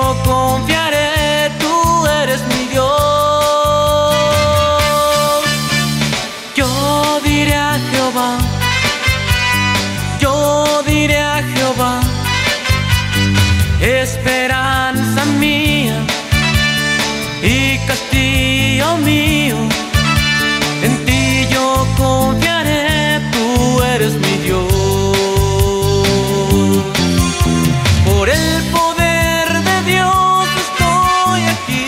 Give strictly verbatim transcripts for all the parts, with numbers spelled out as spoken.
yo confiaré, tú eres mi Dios. Yo diré a Jehová, yo diré a Jehová, esperanza mía y castillo mío. En ti yo confiaré, tú eres mi Dios. Por el poder de Dios estoy aquí.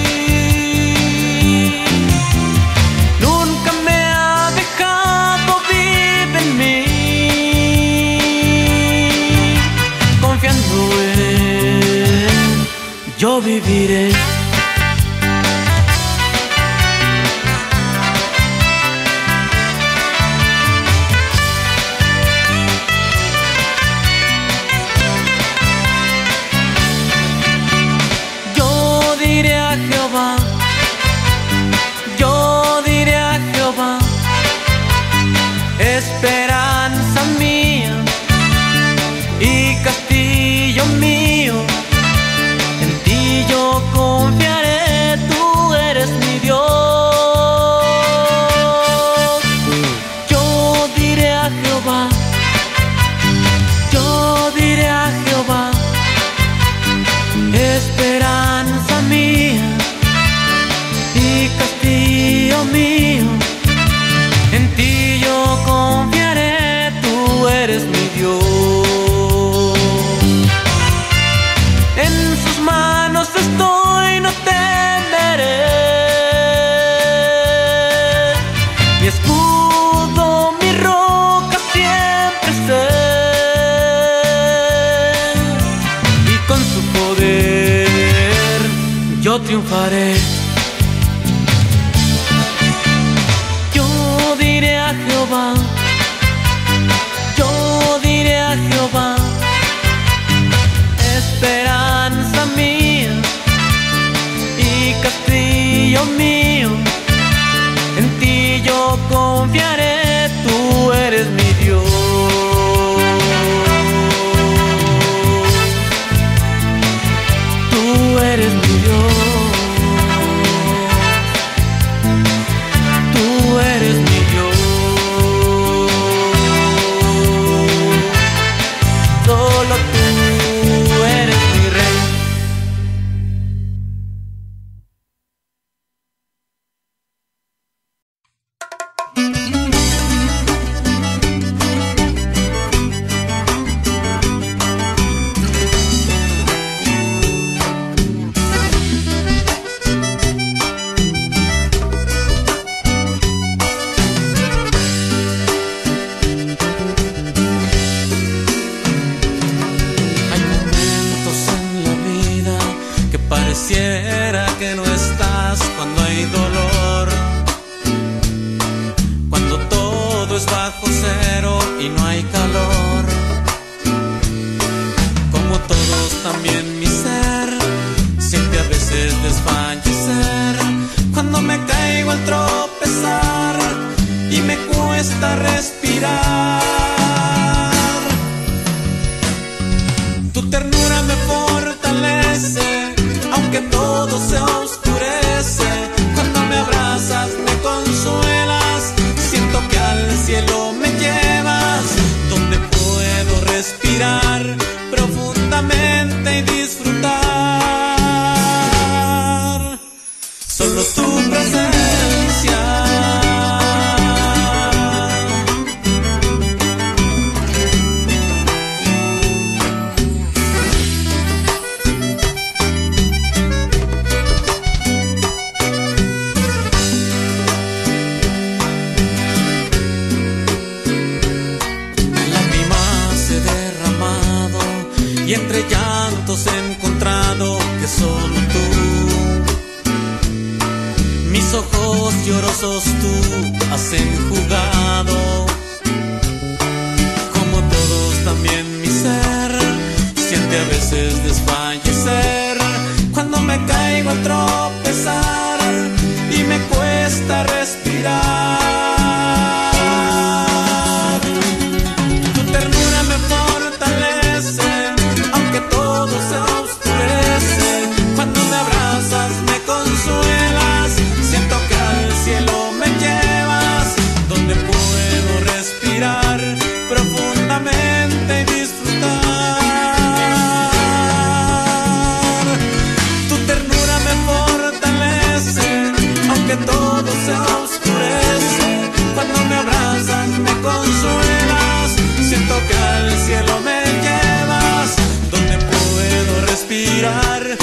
Nunca me ha dejado, vive en mí. Confiando en Él, yo viviré. Jehová, yo diré a Jehová, esperanza mía y castillo mío. En ti yo confiaré, tú eres mi Dios. Yo diré a Jehová, yo diré a Jehová, esperanza mía y castillo mío. En ti yo confiaré, tú eres mi Dios. En sus manos estoy, no temeré. Mi escudo, mi roca siempre sé. Y con su poder yo triunfaré. Yo diré a Jehová, yo diré a Jehová, esperanza mía y castillo mío. En ti yo confiaré, tú eres mi Dios. Tú eres mi Dios. Tú eres mi Dios. Solo tú eres mi Rey. Pareciera que no estás cuando hay dolor, cuando todo es bajo cero y no hay calor. Como todos también mi ser siente a veces desfallecer, cuando me caigo al tropezar y me cuesta respirar. Tu ternura me fortalece, aunque todo se oscurece. Cuando me abrazas me consuelas, siento que al cielo me llevas, donde puedo respirar profundamente y disfrutar. Solo tu presencia. Y entre llantos he encontrado que solo tú, mis ojos llorosos tú has enjugado. Como todos también mi ser siente a veces desfallecer, cuando me caigo al tropezar y me cuesta respirar. Tu ternura me fortalece, aunque todo se oscurece.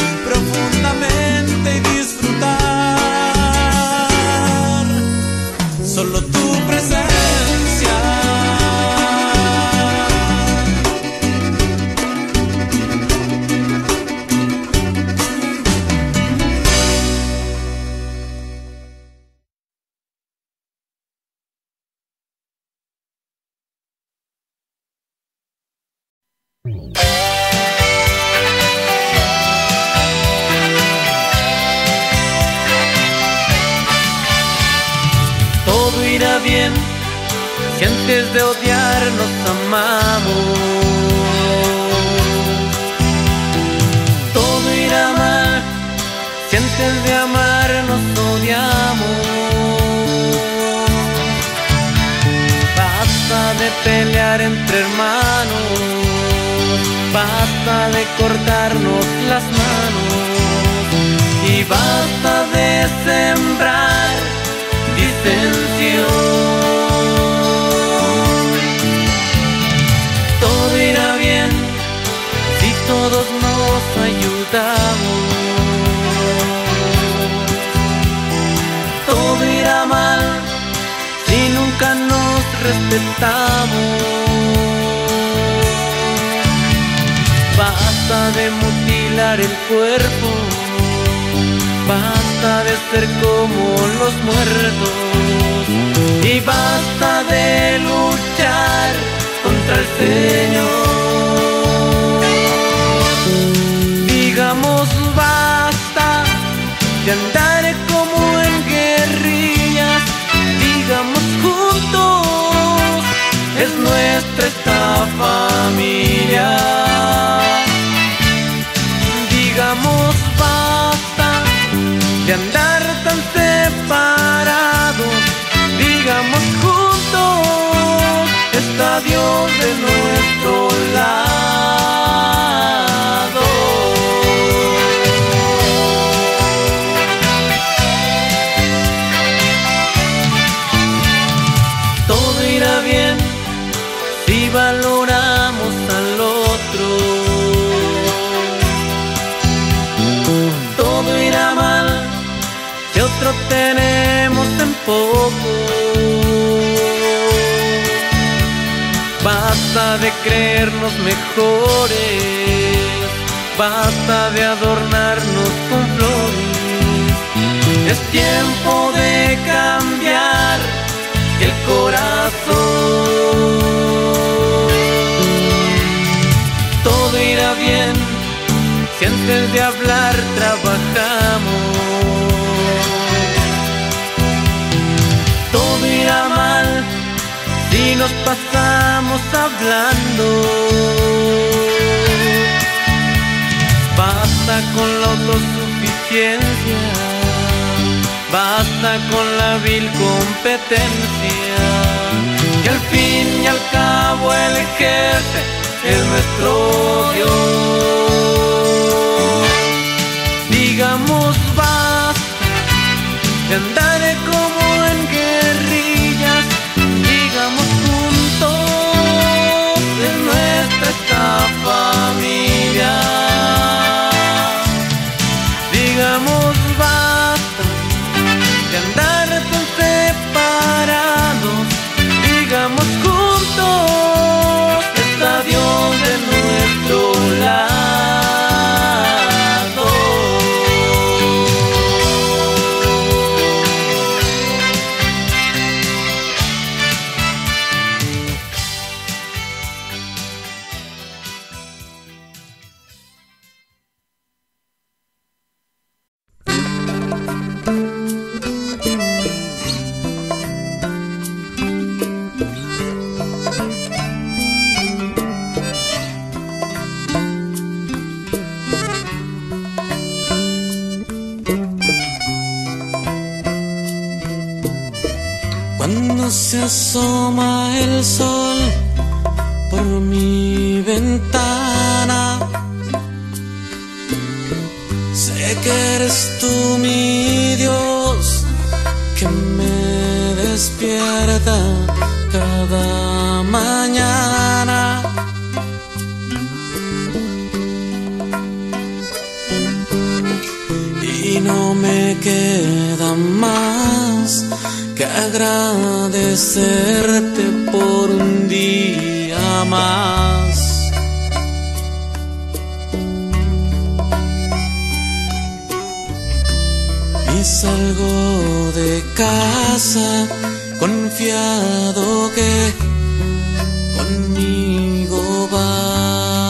profundamente y disfrutar solo tu presencia. Todo irá bien si antes de odiar nos amamos. Todo irá mal si antes de amar nos odiamos. Basta de pelear entre hermanos, basta de cortarnos las manos y basta de sembrar disensión. Todo irá bien si todos nos ayudamos. Todo irá mal si nunca nos respetamos. Basta de mutilar el cuerpo, basta de ser como los muertos y basta de luchar contra el Señor. Digamos basta de andar como en guerrillas, digamos juntos, es nuestra esta familia. Digamos basta de andar tan separados, digamos juntos, está Dios de nuestro lado. Todo irá bien si valoramos al otro. Todo irá mal si otro tenemos en poco. Basta de creernos mejores, basta de adornarnos con flores. Es tiempo de cambiar el corazón. Todo irá bien si antes de hablar trabajamos. Todo irá mal si nos pasamos hablando. Basta con la autosuficiencia, basta con la vil competencia, que al fin y al cabo el jefe es nuestro Dios. Digamos basta de andar como en guerrillas, digamos juntos, es nuestra esta familia. Digamos basta de andar tan separados, digamos juntos, está Dios de nuestro lado. Cuando se asoma el sol por mi ventana, sé que eres tú mi Dios, que me despierta cada mañana. no me queda más que agradecerte por un día más. Y salgo de casa confiado que conmigo vas.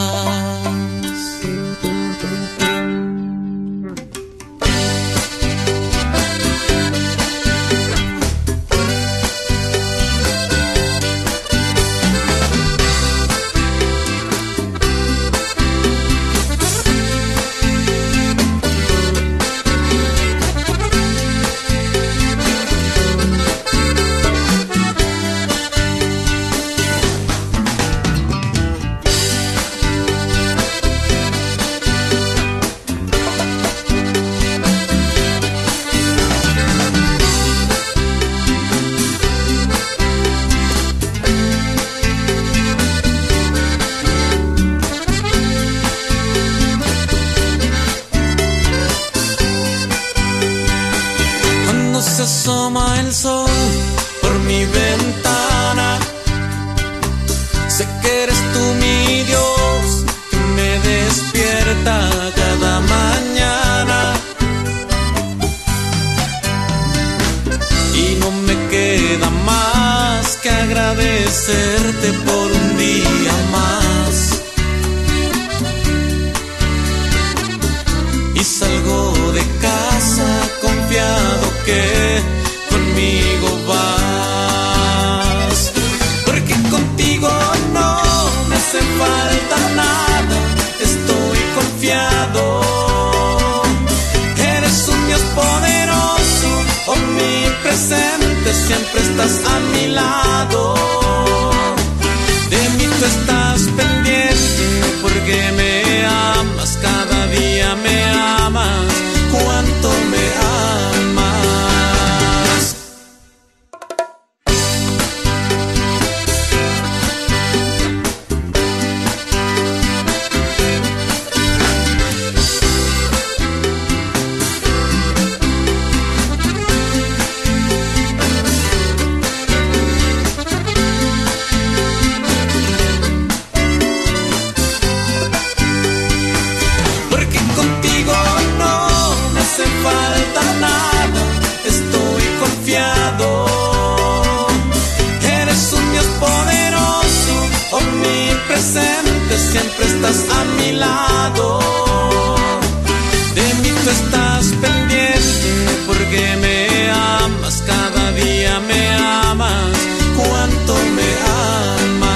Se asoma el sol por mi ventana, sé que eres tú mi Dios, que me despierta cada mañana. Y no me queda más que agradecerte por un día más. Y salgo de casa confiado que conmigo vas, porque contigo no me hace falta nada, estoy confiado. Eres un Dios poderoso, omnipresente, siempre estás a mi lado. De mí tú estás pendiente, porque me amas, cada día me amas, cuánto me amas. Porque contigo no me hace falta nada, estoy confiado. Eres un Dios poderoso, omnipresente, siempre estás a mi lado. De mí tú estás pendiente, porque me amas, cada día me amas, cuánto me amas.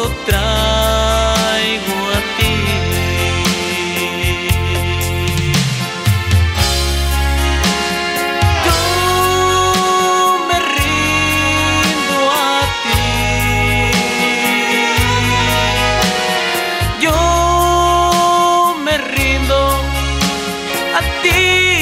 todo traigo a ti. Yo me rindo a ti. Yo me rindo a ti.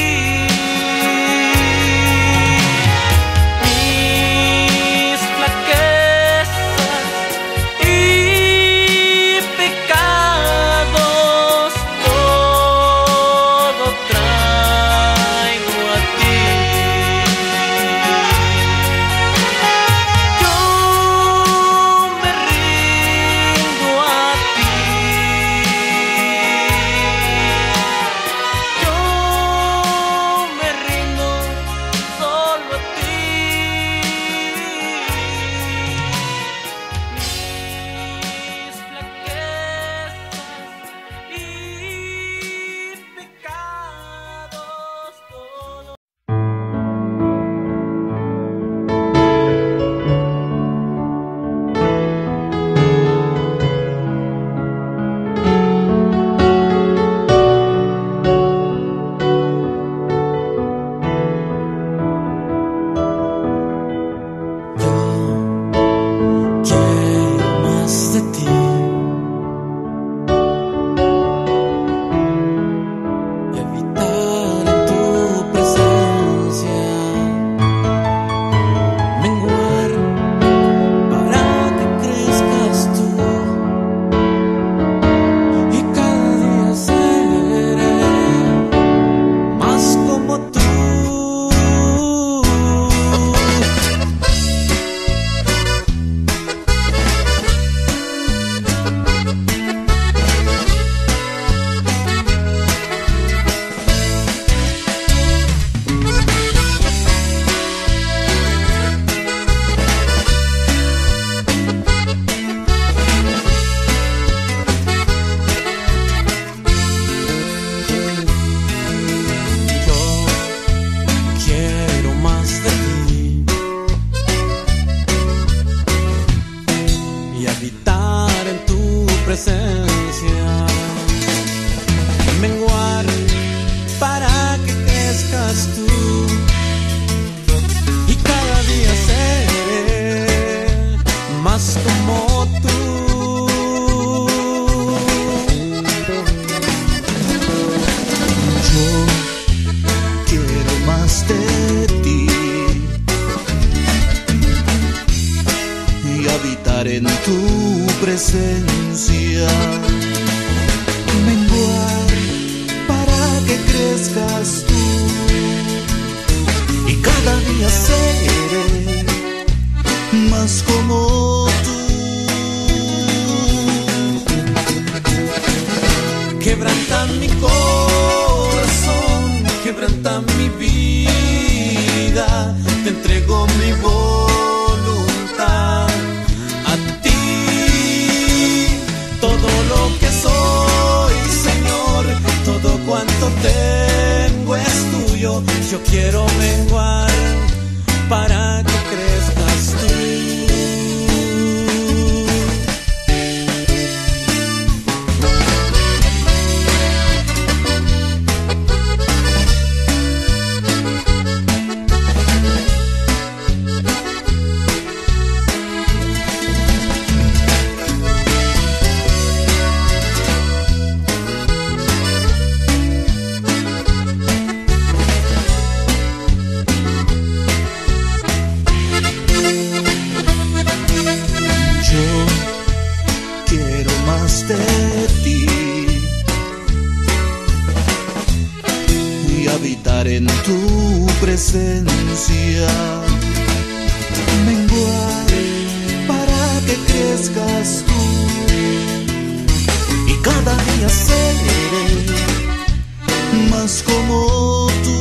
Menguar para que crezcas tú y cada día seré más como tú. Yo quiero más de ti y habitar en tu presencia. Menguar para que crezcas tú y cada día seré más como tú. Quebranta mi corazón, quebranta mi vida, te entrego mi voluntad a ti, todo lo que soy, Señor, todo cuanto tengo es tuyo. Yo quiero menguar para que crezcas tú. Habitar en tu presencia, menguar para que crezcas tú y cada día seré más como tú.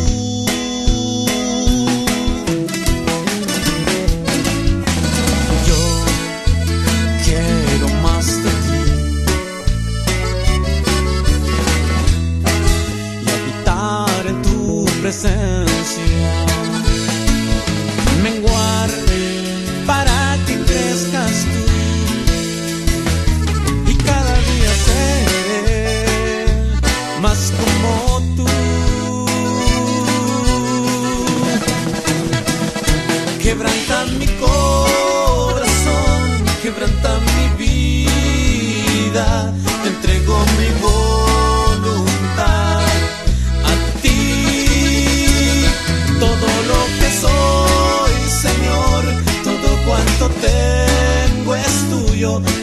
Yo quiero más de ti y habitar en tu presencia, menguar para que crezcas tú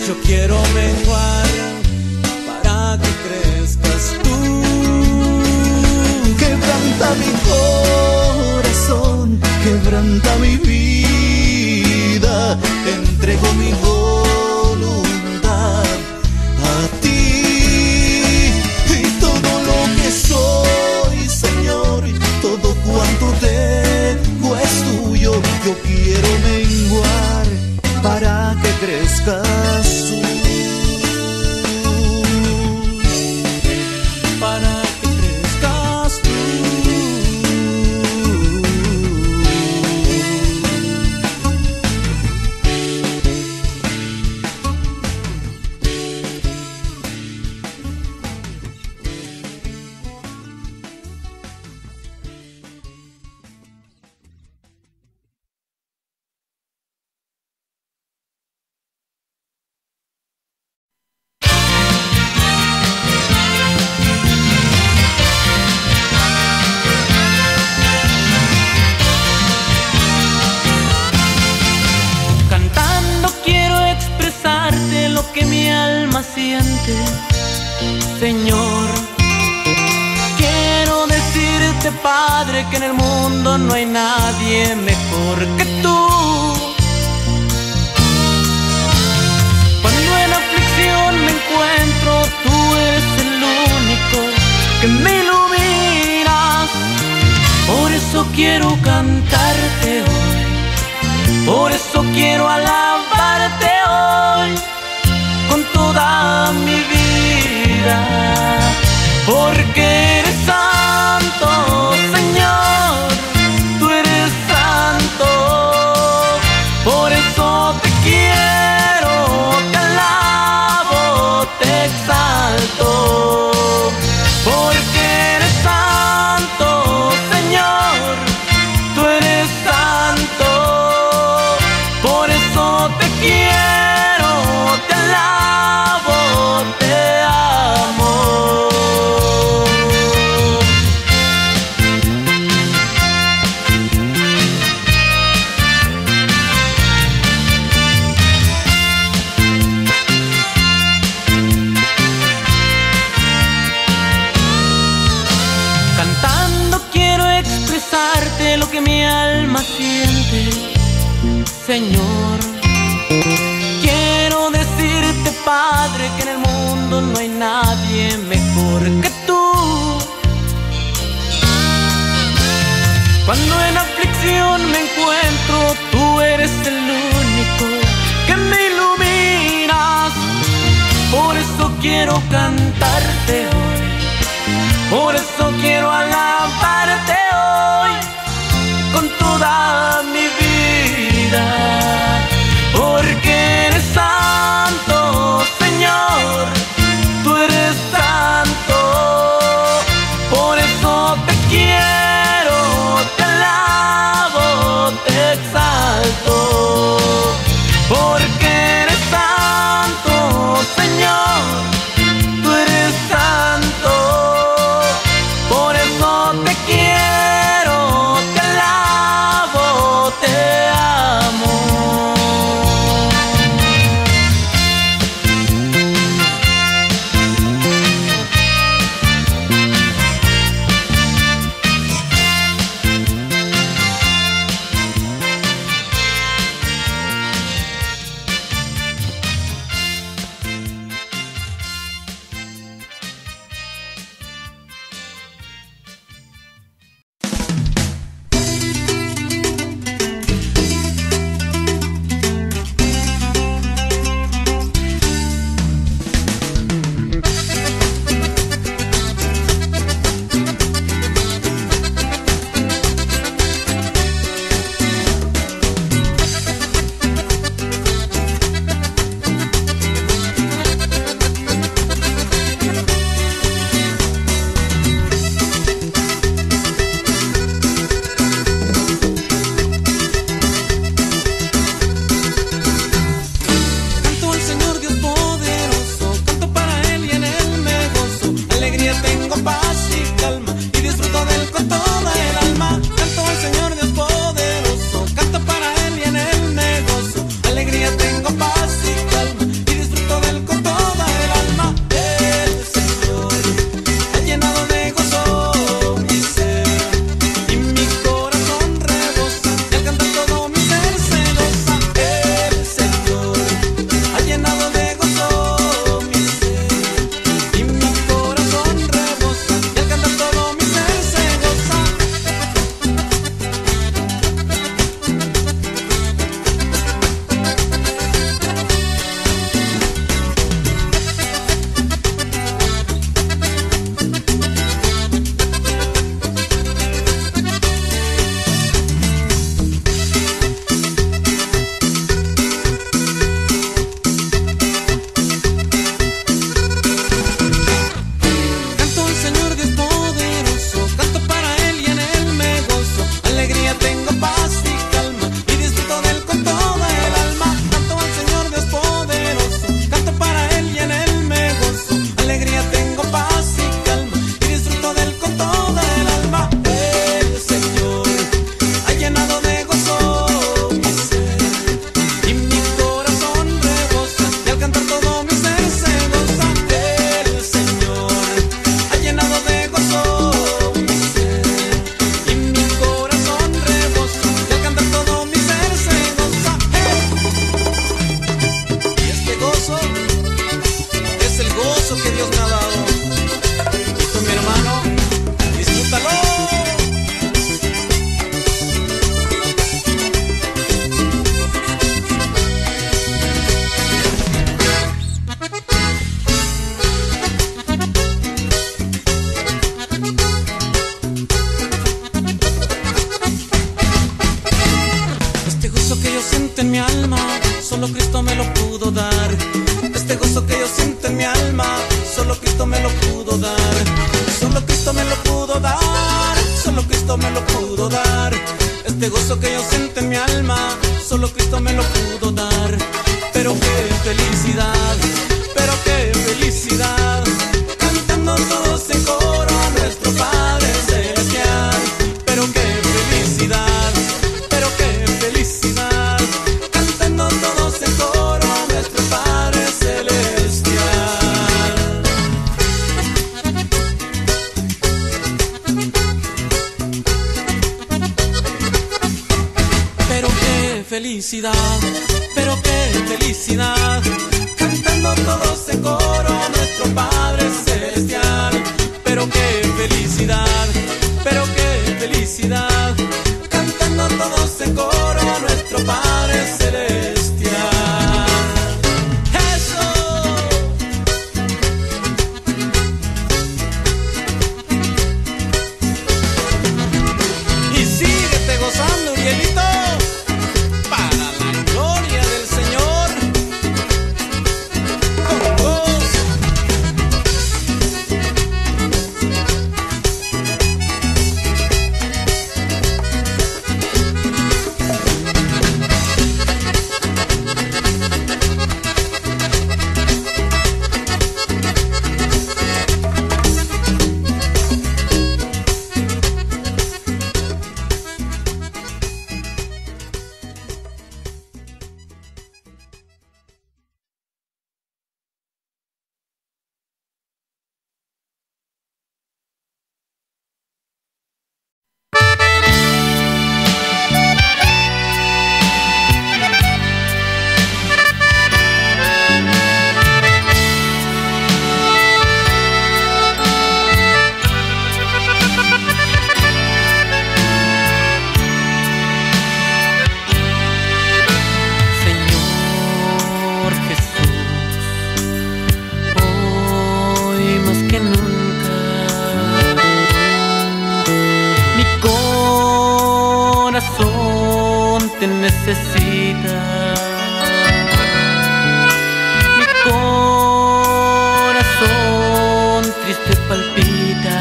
yo quiero menguar para que crezcas tú. Quebranta mi corazón, quebranta mi vida, te entrego mi voluntad a ti. Y todo lo que soy, Señor, todo cuanto tengo es tuyo. Yo quiero menguar para que crezcas tú. Para que crezcas tú. Señor, quiero decirte, Padre, que en el mundo no hay nadie mejor que tú. Cuando en aflicción me encuentro, tú eres el único que me iluminas. Por eso quiero cantarte hoy, por eso quiero alabarte hoy con toda mi vida. Porque eres santo, Señor, tú eres santo. Por eso te quiero, te alabo, te exalto. Porque eres santo, Señor, tú eres santo. Por eso te quiero, te alabo, te amo. Cantando quiero expresarte lo que mi alma siente, Señor. Quiero decirte, Padre, que en el mundo no hay nadie mejor que tú. Cuando en aflicción me encuentro, tú eres el único que me iluminas. Por eso quiero cantarte hoy, por eso quiero alabarte hoy con toda mi vida. Porque eres santo, Señor, tú eres santo. Por eso te quiero, te alabo, te exalto. Porque eres santo, Señor, tú eres santo. Por eso te quiero, te alabo, te amo. gozo que Dios me ha dado. Y tú, mi hermano, disfrútalo. Este gozo que yo siento en mi alma, solo Cristo me lo pudo dar. Este gozo que yo siento en mi alma, solo Cristo me lo pudo dar. Solo Cristo me lo pudo dar, solo Cristo me lo pudo dar. Este gozo que yo siento en mi alma, solo Cristo me lo pudo dar. Pero qué felicidad, pero qué felicidad, cantando todos en coro a nuestro Padre Celestial. Pero qué felicidad, pero qué felicidad, cantando todos en coro a nuestro Padre Celestial. Pero qué felicidad, pero qué felicidad, cantando todos en coro a nuestro Padre Celestial. Pero qué felicidad, pero qué felicidad, cantando todos en coro a nuestro Padre Celestial. ¡Eso! Y síguete gozando, Urielito, para la gloria del Señor. Con gozo. Señor Jesús, hoy más que nunca mi corazón te necesita. Mi corazón triste palpita.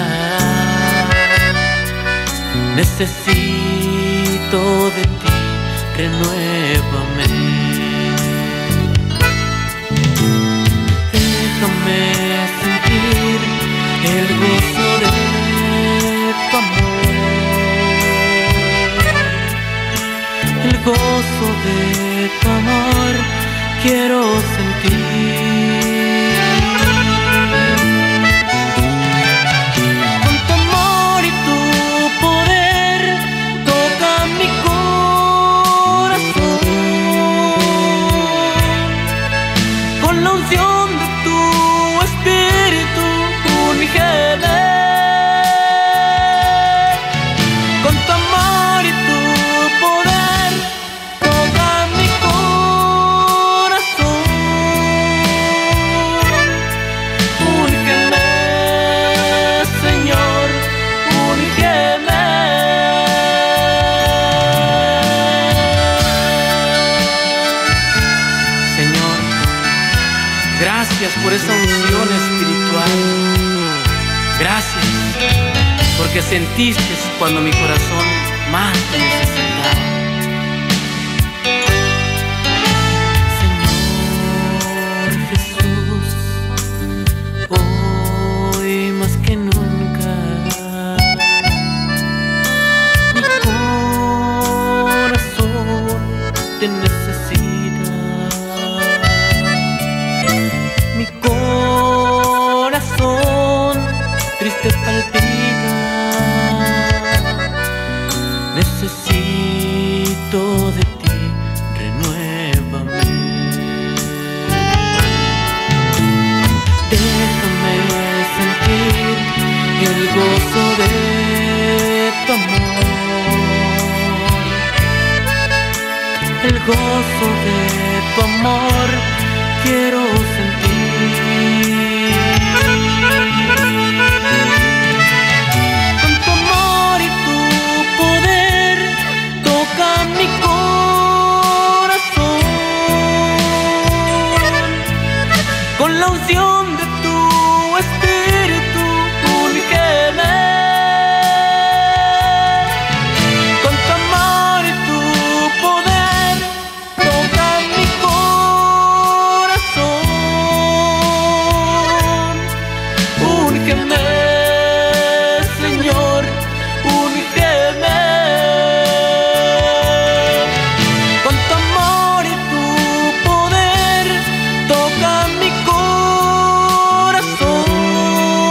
Necesito de ti, renuévame. Déjame sentir el gozo de tu amor, el gozo de tu amor quiero sentir. Con tu amor y tu poder toca mi corazón, con la unción de tu espíritu unigene. Con tu amor y tu poder toca mi corazón, unigene, Señor, unigene. Señor, gracias por esa unción espiritual. Gracias porque sentiste cuando mi corazón más te necesitaba. Señor Jesús, hoy más que nunca mi corazón te necesita. Mi corazón triste palpita. Necesito Déjame sentir el gozo de tu amor, el gozo de tu amor quiero sentir. Con tu amor y tu poder toca mi corazón, con la unción de tu espíritu úngeme. Con tu amor y tu poder toca mi corazón. Úngeme, Señor, úngeme. Con tu amor y tu poder toca mi corazón.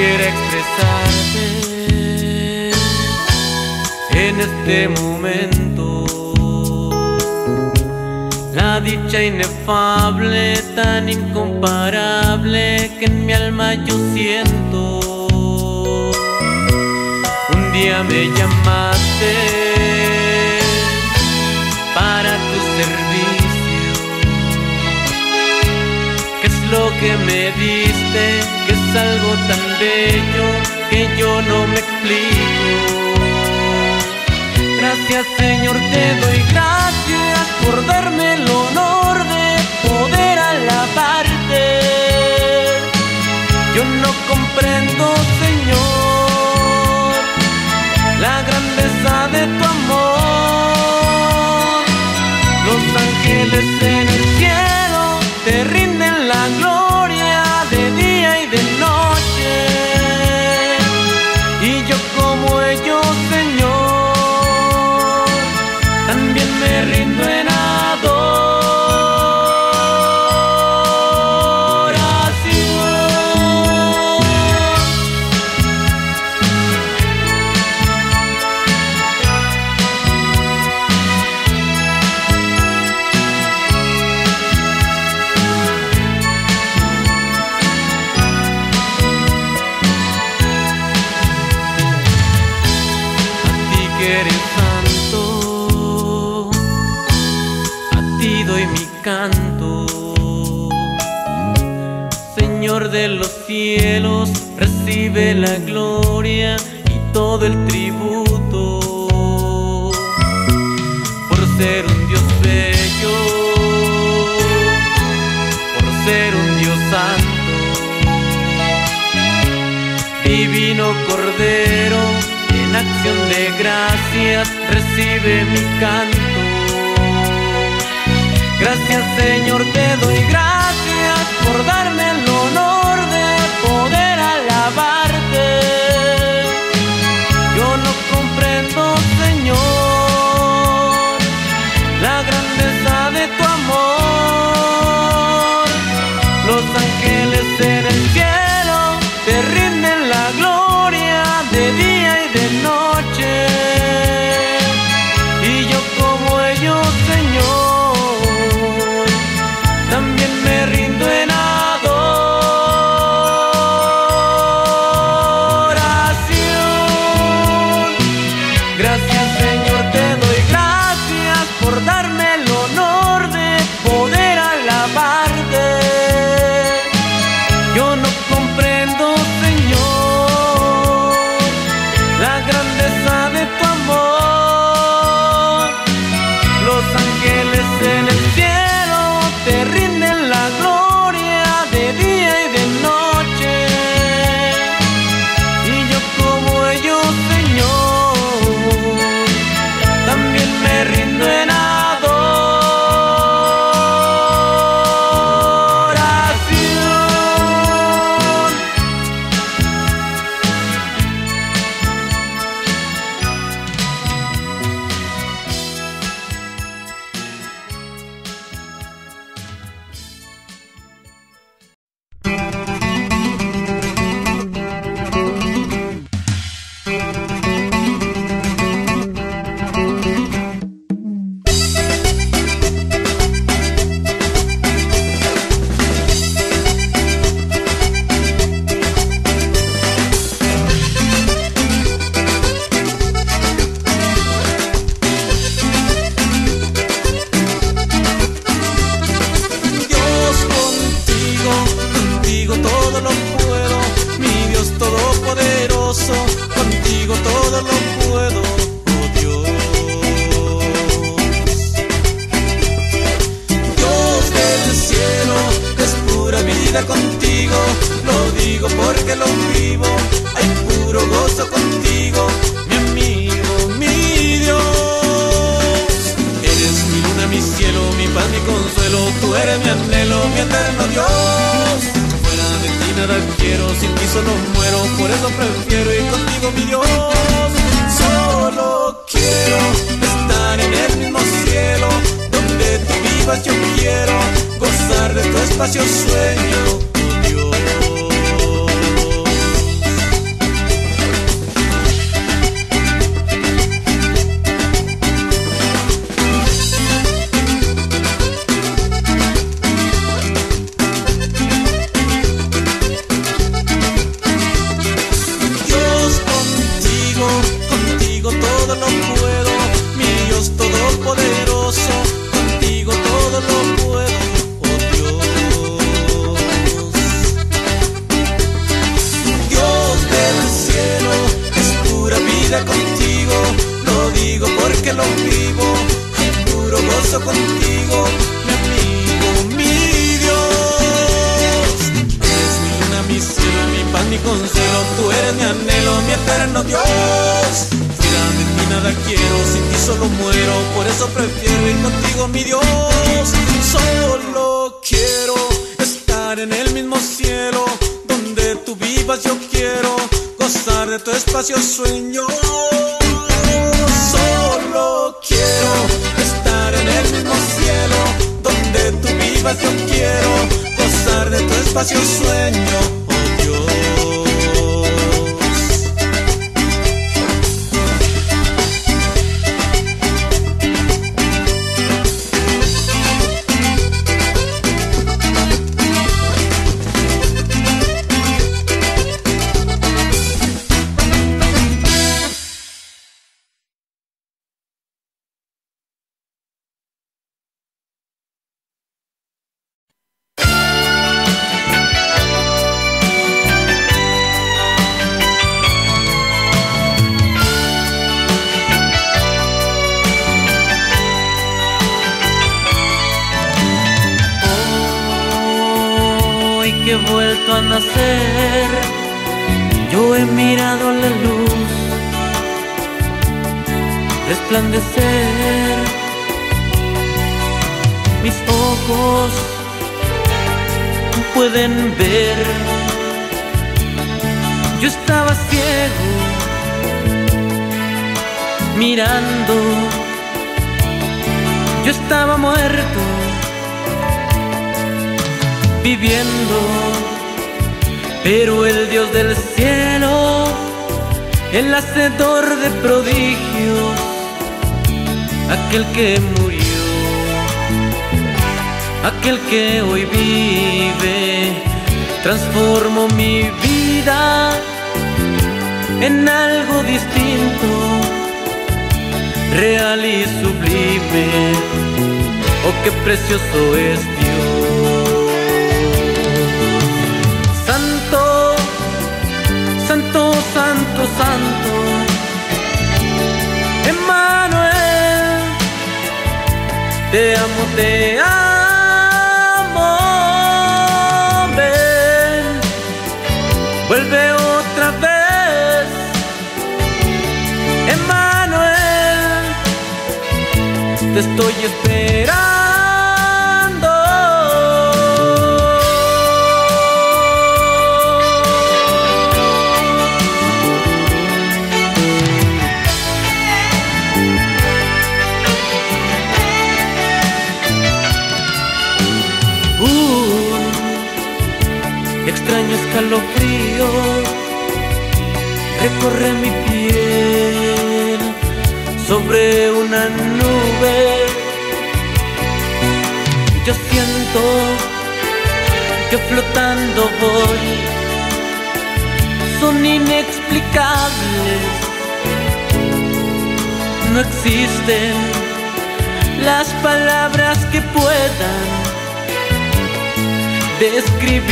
quisiera expresarte en este momento la dicha inefable, tan incomparable que en mi alma yo siento. Un día me llamaste para tu servicio. ¿Qué es lo que me diste? Que es algo tan bello que yo no me explico. Gracias, Señor, te doy gracias por darme el honor de poder alabarte. Yo no comprendo, Señor, la grandeza de tu amor. Los ángeles en el cielo te rinden la gloria de día y de noche. Y yo como ellos, Señor, también me rindo en canto. Señor de los cielos, recibe la gloria y todo el tributo, por ser un Dios bello, por ser un Dios santo. Divino Cordero, en acción de gracias, recibe mi canto. Gracias, Señor, te doy gracias por darme el honor de poder alabarte. Yo no comprendo, Señor, la grandeza de tu amor. Los ángeles en el cielo te rinden la gloria de día y de noche. Y yo como ellos, Señor, también me rindo en adoración. Gracias, Señor, te doy gracias por darme el honor de poder alabarte. Yo no comprendo, Señor, la grandeza de tu amor. Los ángeles en el cielo te rinden la gloria de día y de noche. Y yo como ellos, Señor, también me rindo en adoración. Contigo, lo digo porque lo vivo, hay puro gozo contigo, mi amigo, mi Dios. Eres mi luna, mi cielo, mi paz, mi consuelo, tú eres mi anhelo, mi eterno Dios. Fuera de ti nada quiero, sin ti solo muero, por eso prefiero ir contigo, mi Dios. Solo quiero estar en el mismo cielo, donde tú vivas yo quiero gozar de tu espacio sueño, oh Dios. con celo, tú eres mi anhelo, mi eterno Dios. Fuera de ti nada quiero, sin ti solo muero, por eso prefiero ir contigo, mi Dios. Solo quiero estar en el mismo cielo, donde tú vivas yo quiero gozar de tu espacio sueño. Solo quiero estar en el mismo cielo, donde tú vivas yo quiero gozar de tu espacio sueño, oh Dios. Que he vuelto a nacer, yo he mirado la luz resplandecer. Mis ojos pueden ver. Yo estaba ciego, mirando. Yo estaba muerto, viviendo, pero el Dios del cielo, el hacedor de prodigios, aquel que murió, aquel que hoy vive, transformó mi vida en algo distinto, real y sublime. Oh, qué precioso es Dios. Santo, santo, santo, santo, Emmanuel, te amo, te amo, ven, vuelve otra vez, Emmanuel, te estoy esperando. Extraño escalofrío recorre mi piel sobre una nube. Yo siento que flotando voy. Son inexplicables, no existen las palabras que puedan describir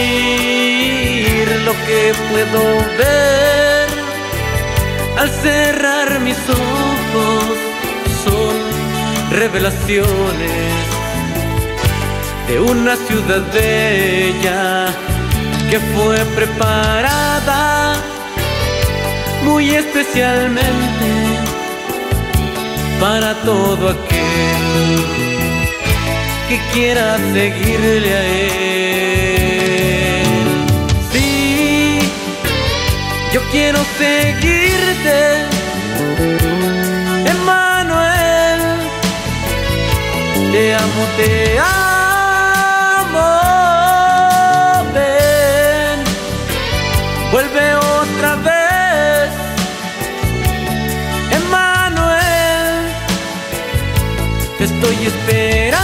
lo que puedo ver al cerrar mis ojos. Son revelaciones de una ciudad bella que fue preparada muy especialmente para todo aquel que quiera seguirle a él. Sí, yo quiero seguirte, Emmanuel, te amo, te amo, ven, vuelve otra vez, Emmanuel, te estoy esperando.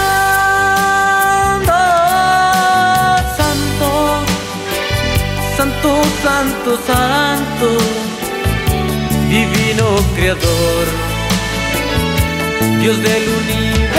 Santo, santo, santo, divino creador, Dios del universo.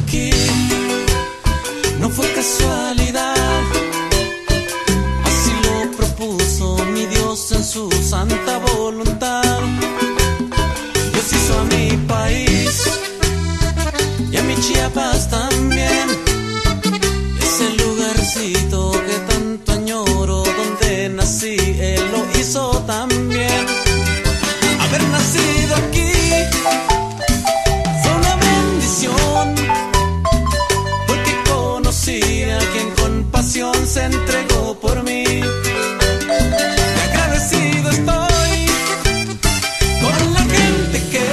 aquí no fue casualidad, así lo propuso mi Dios en su santa voluntad. Dios hizo a mi país y a mi Chiapas también, ese lugarcito que tanto añoro, donde nací, Él lo hizo también. Haber nacido aquí fue una bendición, porque conocí a quien con pasión se entregó por mí. Y agradecido estoy con la gente que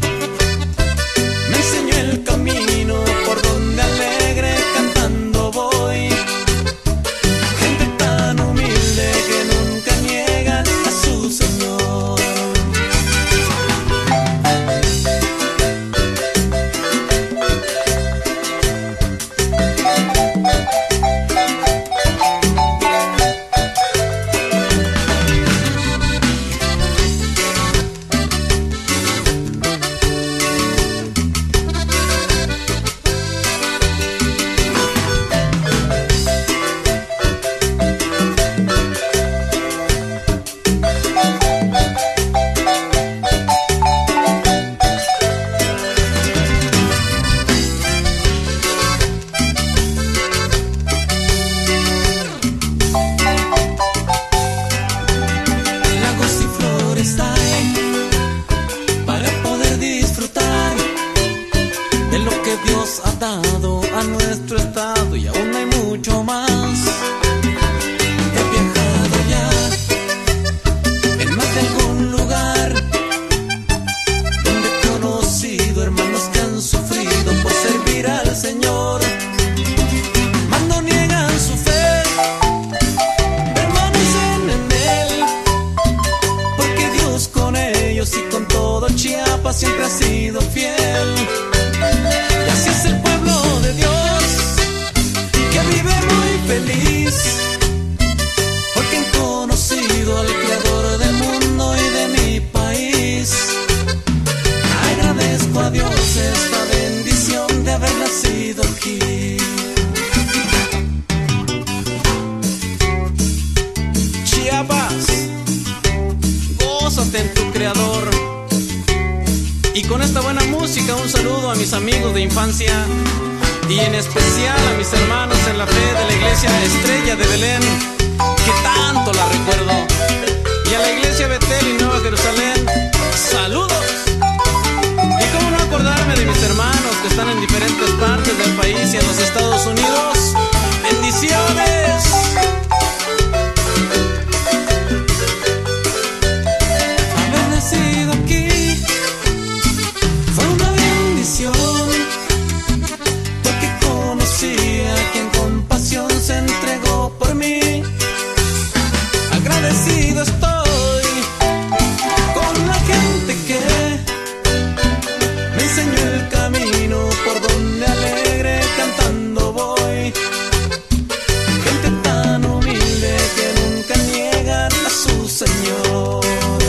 me enseñó el camino por donde alegre cantando voy. Gente tan humilde que nunca niegan a su Señor. Siempre ha sido fiel, y así es el pueblo de Dios, que vive muy feliz, porque han conocido al Creador del mundo y de mi país. Agradezco a Dios esta bendición de haber nacido aquí. Chiapas, gózate en tu Creador. Y con esta buena música un saludo a mis amigos de infancia y en especial a mis hermanos en la fe de la iglesia Estrella de Belén, que tanto la recuerdo, y a la iglesia Betel y Nueva Jerusalén, saludos. Y cómo no acordarme de mis hermanos que están en diferentes partes del país y en los Estados Unidos. Bendiciones. Haber nacido aquí porque conocí a quien con pasión se entregó por mí. Agradecido estoy con la gente que me enseñó el camino por donde alegre cantando voy. Gente tan humilde que nunca niegan a su Señor.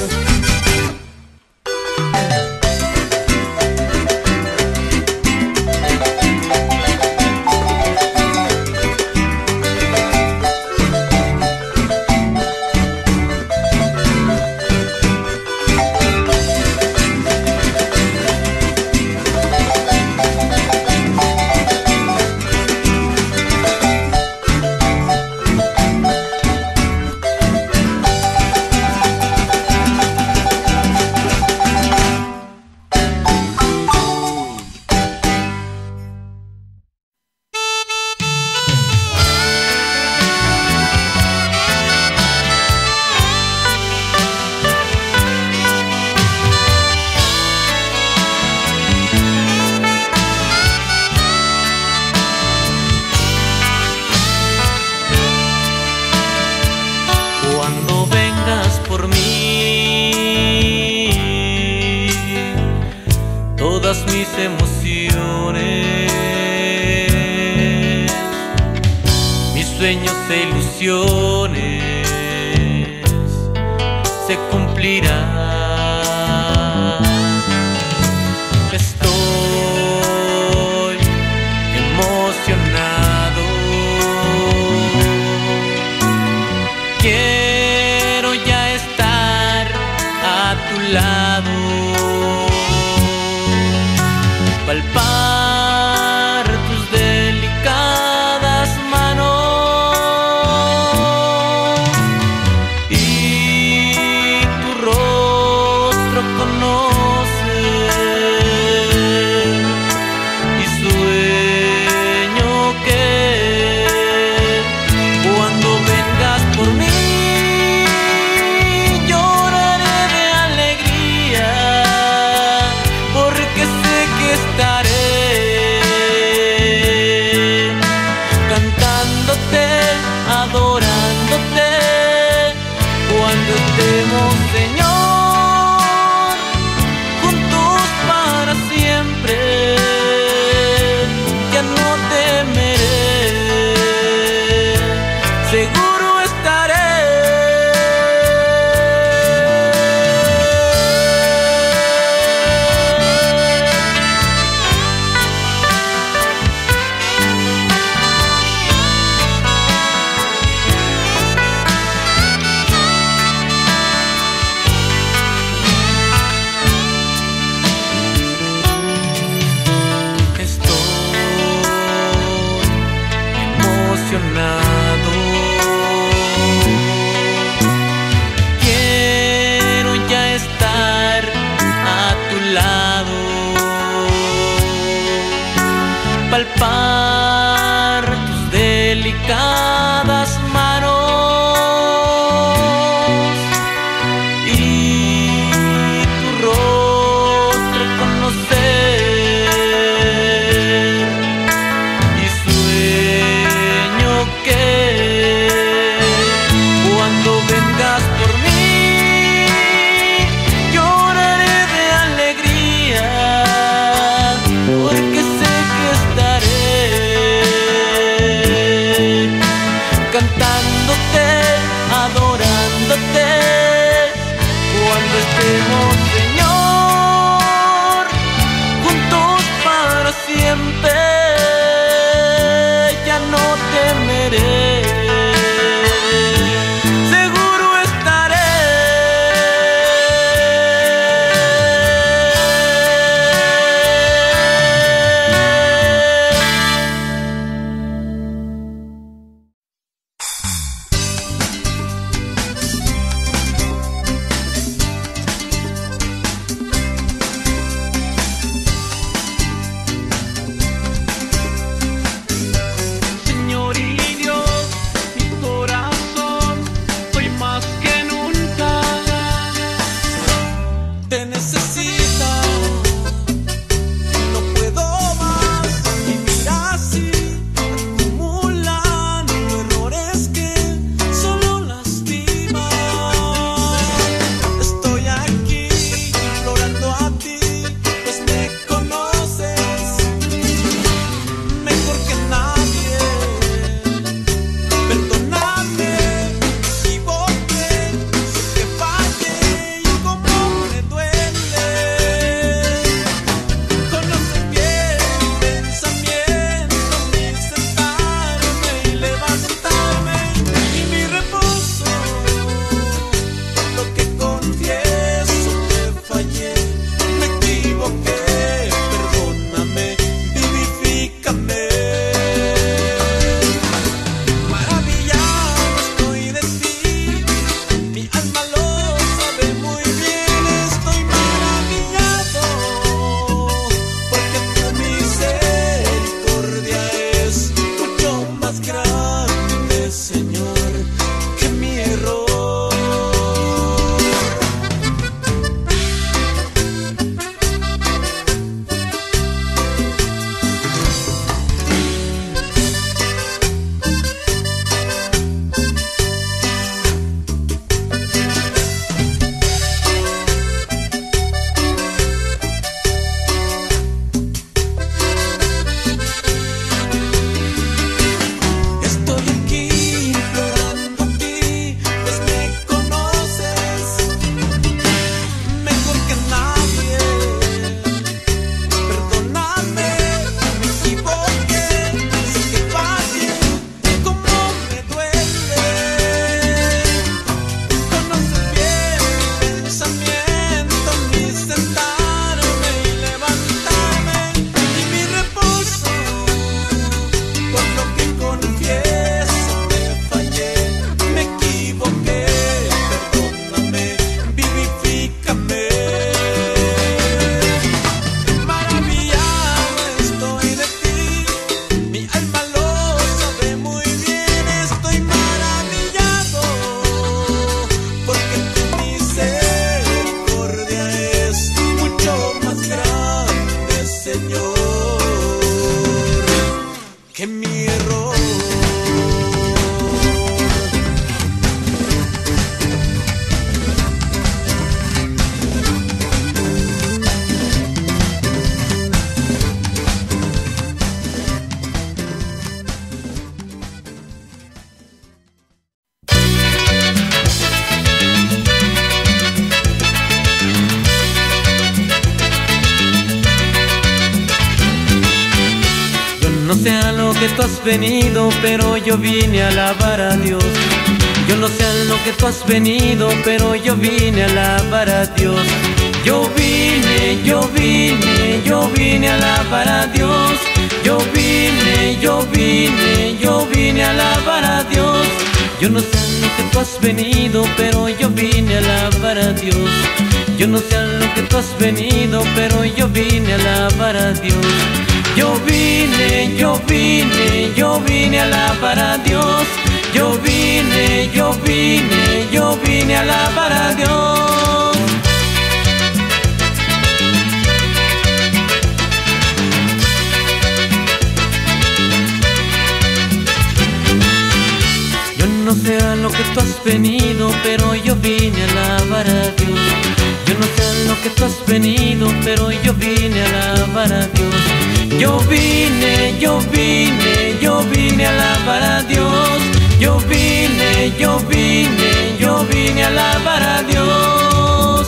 Mis emociones, mis sueños e ilusiones se cumplirán. Estoy palpar tus delicadas manos y tu rostro conocer, y sueño que cuando vengas por mí lloraré de alegría, porque sé que estaré cantándote, adorándote, cuando estemos, Señor, juntos para siempre. Ya no temeré, seguro estaré. Quiero ya estar a tu lado, palpar tus delicadas manos y tu rostro conocer, y sueño que cuando vengas por mí lloraré de alegría, porque sé que estaré no sé a lo que tú has venido, pero yo vine a alabar a Dios. Yo no sé a lo que tú has venido, pero yo vine a alabar a Dios. Yo vine, yo vine, yo vine a alabar a Dios. Yo vine, yo vine, yo vine a alabar a Dios. Yo no sé a lo que tú has venido, pero yo vine a alabar a Dios. Yo no sé a lo que tú has venido, pero yo vine a alabar a Dios. Yo vine, yo vine, yo vine a alabar a Dios. Yo vine, yo vine, yo vine a alabar a Dios. Yo no sé a lo que tú has venido, pero yo vine a alabar a Dios. Yo no sé a lo que tú has venido, pero yo vine a alabar a Dios. Yo vine, yo vine, yo vine a alabar a Dios. Yo vine, yo vine, yo vine a alabar a Dios.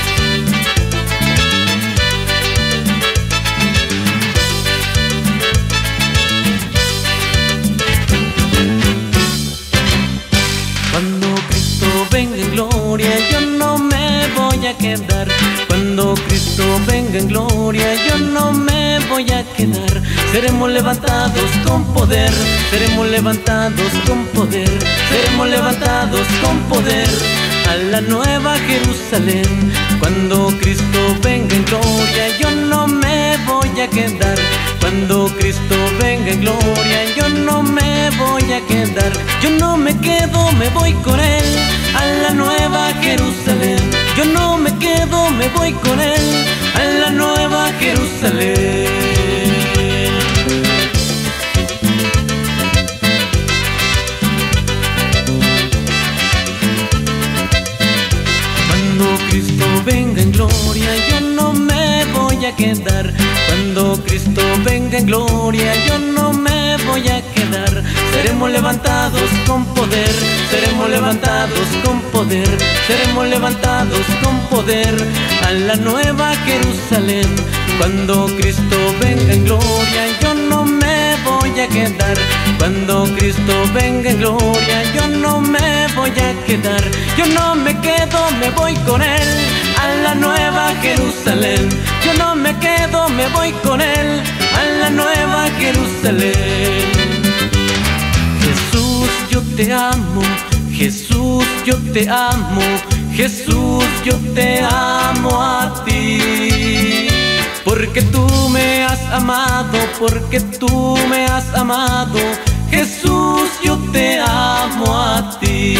Cuando Cristo venga en gloria, yo no me voy a quedar. Cuando Cristo venga en gloria, yo no me voy a quedar. Seremos levantados con poder, seremos levantados con poder, seremos levantados con poder a la nueva Jerusalén. Cuando Cristo venga en gloria, yo no me voy a quedar. Cuando Cristo venga en gloria, yo no me voy a quedar. Yo no me quedo, me voy con Él a la nueva Jerusalén. Yo no me quedo, me voy con Él a la nueva Jerusalén. Cuando Cristo venga en gloria, yo no me voy a quedar. Cuando Cristo venga en gloria, yo no me voy a quedar. Seremos levantados con poder, seremos levantados con poder, seremos levantados con poder a la nueva Jerusalén. Cuando Cristo venga en gloria, yo no me voy a quedar. Cuando Cristo venga en gloria, yo no me voy a quedar. Yo no me quedo, me voy con Él a la nueva Jerusalén. Yo no me quedo, me voy con Él a la nueva Jerusalén. Jesús, yo te amo, Jesús, yo te amo, Jesús, yo te amo a ti. Porque tú me has amado, porque tú me has amado, Jesús, yo te amo a ti.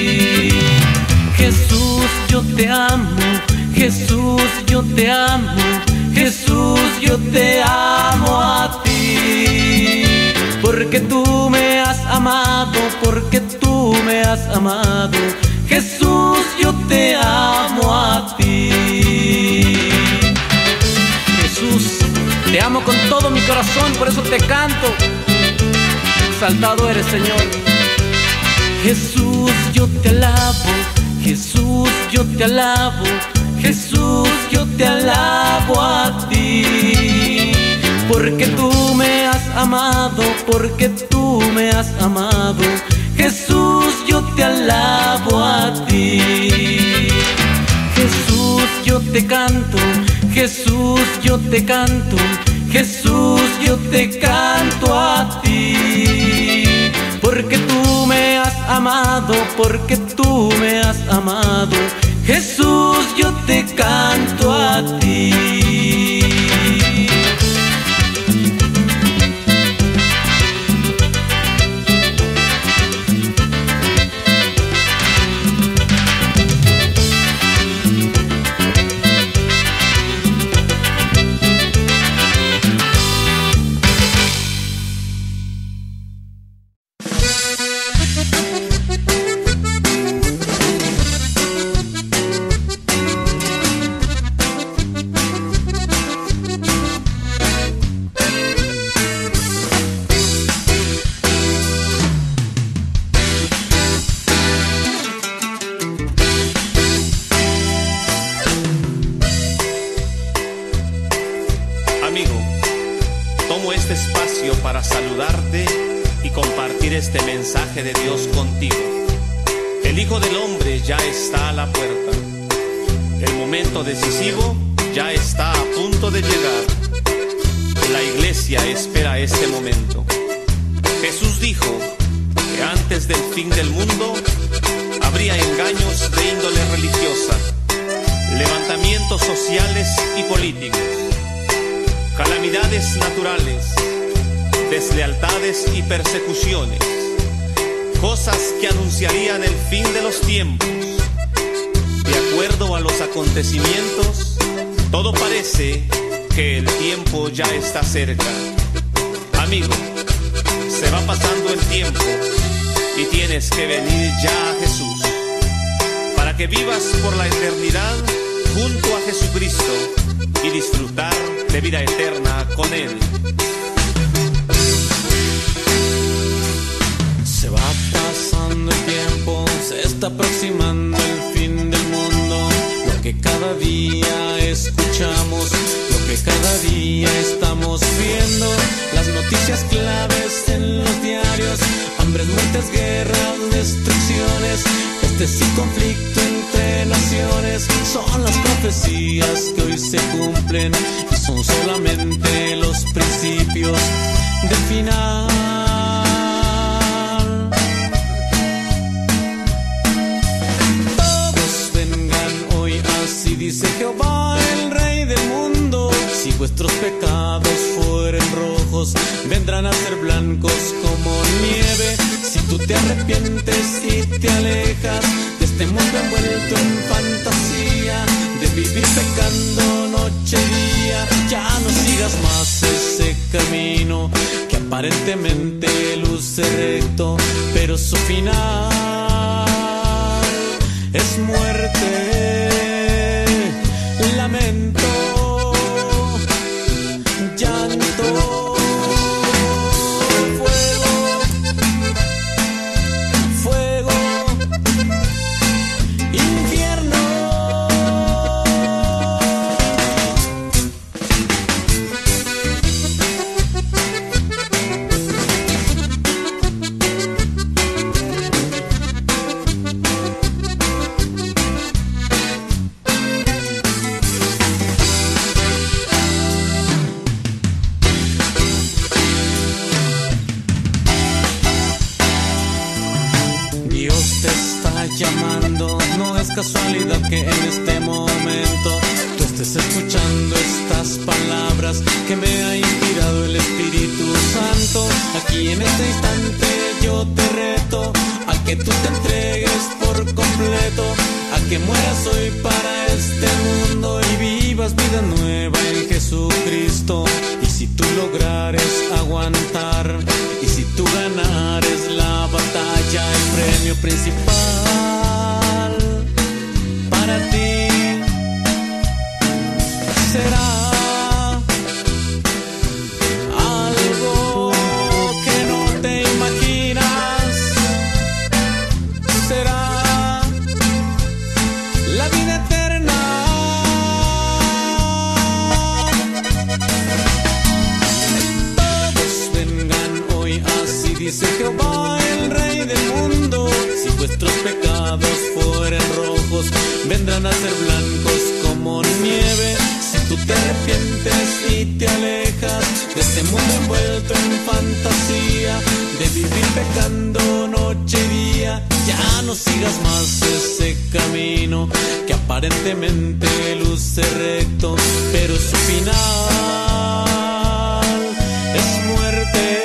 Jesús, yo te amo, Jesús, yo te amo, Jesús, yo te amo a ti. Porque tú me has amado, porque tú me has amado, Jesús, yo te amo a ti. Jesús, te amo con todo mi corazón, por eso te canto. Exaltado eres, Señor. Jesús, yo te alabo, Jesús, yo te alabo, Jesús, yo te alabo a ti. Porque tú me has amado, porque tú me has amado, Jesús, yo te alabo a ti. Jesús, yo te canto, Jesús, yo te canto, Jesús, yo te canto a ti. Porque tú me has amado, porque tú me has amado, Jesús, yo te canto a ti. tomo este espacio para saludarte y compartir este mensaje de Dios contigo. El Hijo del Hombre ya está a la puerta. El momento decisivo ya está a punto de llegar. La iglesia espera este momento. Jesús dijo que antes del fin del mundo habría engaños de índole religiosa, levantamientos sociales y políticos, calamidades naturales, deslealtades y persecuciones, cosas que anunciarían el fin de los tiempos. De acuerdo a los acontecimientos, todo parece que el tiempo ya está cerca. Amigo, se va pasando el tiempo y tienes que venir ya a Jesús para que vivas por la eternidad junto a Jesucristo y disfrutar de vida eterna con Él. Se va pasando el tiempo, se está aproximando el fin del mundo. Lo que cada día escuchamos, lo que cada día estamos viendo, las noticias claves en los diarios, hambres, muertes, guerras, destrucciones, pestes y conflicto entre naciones, son las profecías que hoy se cumplen y son solamente los principios del final. Así dice Jehová, el Rey del mundo: si vuestros pecados fueren rojos, vendrán a ser blancos como nieve. Si tú te arrepientes y te alejas de este mundo envuelto en fantasía, de vivir pecando noche y día, ya no sigas más ese camino que aparentemente luce recto, pero su final es muerte. Lamento, llanto, fuego, fuego, infierno. Llamando, no es casualidad que en este momento tú estés escuchando estas palabras que me ha inspirado el Espíritu Santo. Aquí en este instante yo te reto a que tú te entregues por completo, a que mueras hoy para este mundo y vivas vida nueva en Jesucristo. Y si tú lograres aguantar, y si tú ganares la batalla, el premio principal para ti será algo que no te imaginas. Será la vida eterna. Todos vengan hoy, así dice Jehová, el Rey del mundo: si vuestros pecados fueren rojos, vendrán a ser blancos como nieve. Si tú te arrepientes y te alejas de este mundo envuelto en fantasía, de vivir pecando noche y día, ya no sigas más ese camino que aparentemente luce recto, pero su final es muerte.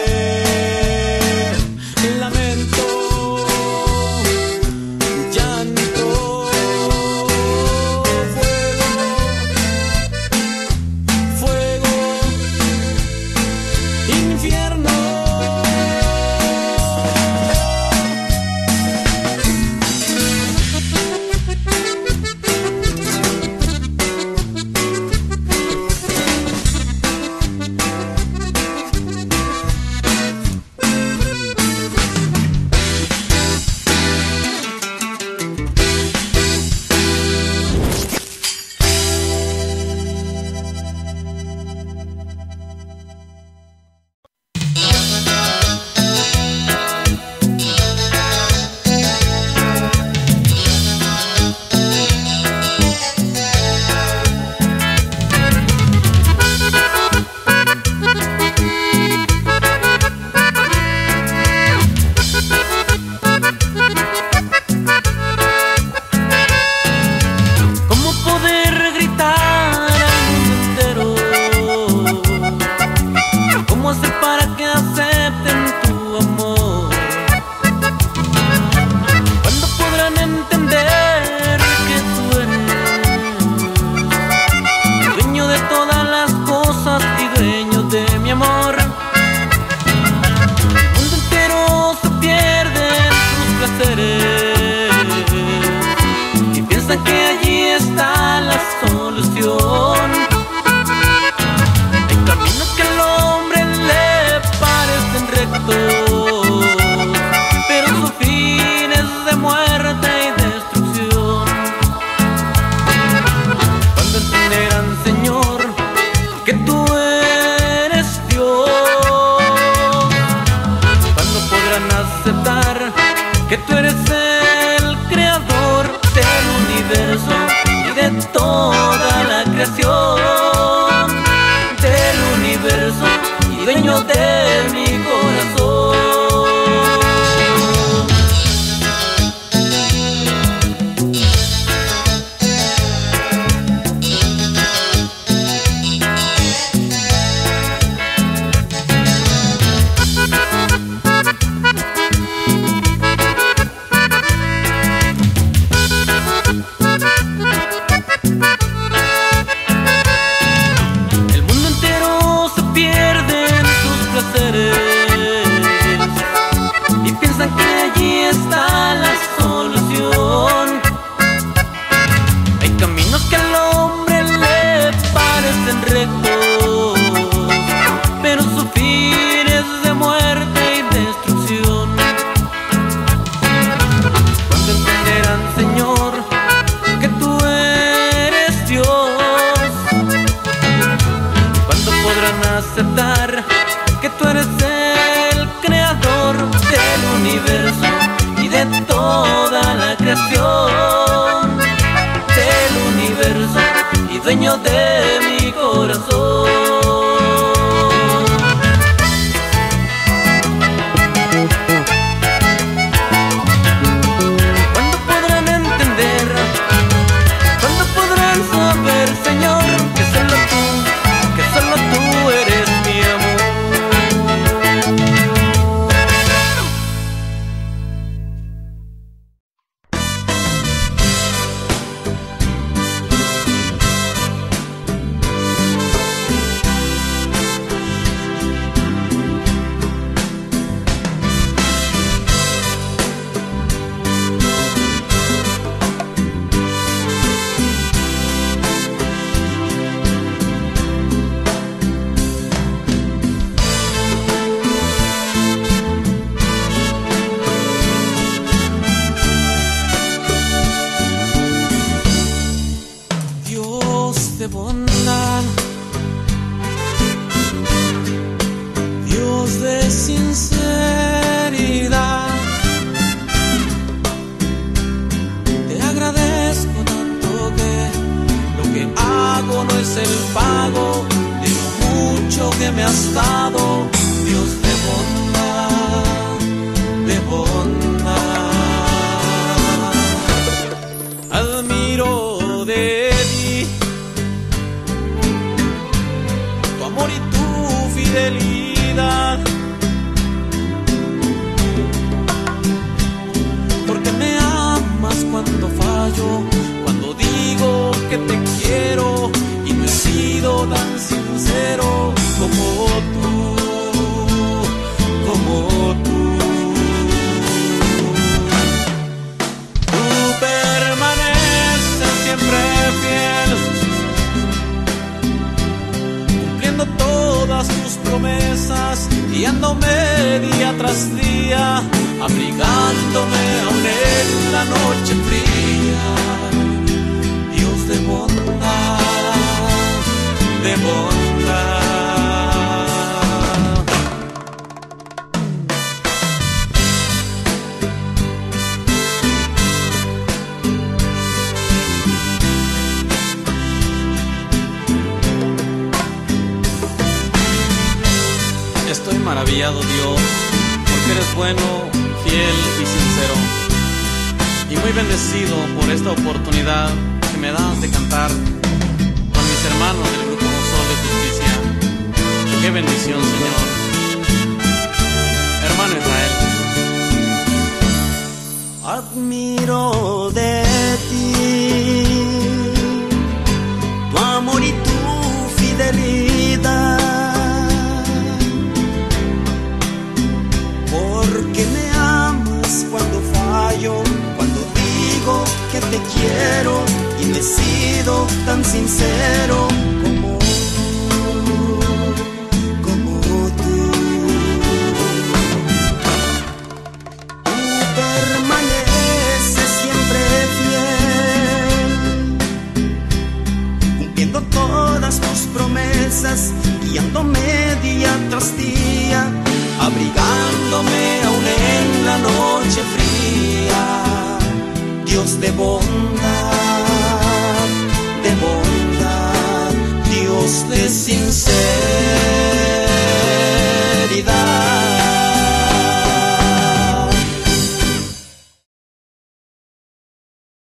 dueño de mi corazón. Y piensan que allí está la solución. Hay caminos que al hombre le parecen rectos, pero su fin es de muerte y destrucción. ¿Cuándo entenderán, Señor, que tú eres Dios? ¿Cuándo podrán aceptar que tú eres el creador del universo y de toda la creación, del universo y dueño de mi corazón? ¿Cuándo podrán entender? ¿Cuándo podrán saber, Señor, que solo tú, que solo tú eres mi amor? De bondad, Dios de sinceridad, te agradezco tanto que lo que hago no es el pago de lo mucho que me has dado. Dios de bondad, de bondad, admiro de amor y tu fidelidad, porque me amas cuando fallo, cuando digo que te quiero y no he sido tan sincero como tú, como tú. Tú permaneces siempre fiel, todas tus promesas, guiándome día tras día, abrigándome aún en la noche fría. Dios de bondad, de bondad. Estoy maravillado, Dios, porque eres bueno, fiel y sincero, y muy bendecido por esta oportunidad que me das de cantar con mis hermanos del Grupo Sol de Justicia. ¡Qué bendición, Señor! Hermano Israel. Admiro de ti tu amor y tu fidelidad, porque me amas cuando fallo, cuando digo que te quiero y me he sido tan sincero como tú, como tú. Tú permaneces siempre fiel, cumpliendo todas tus promesas, guiándome día tras día, abrigándome aún en la noche fría. Dios de bondad,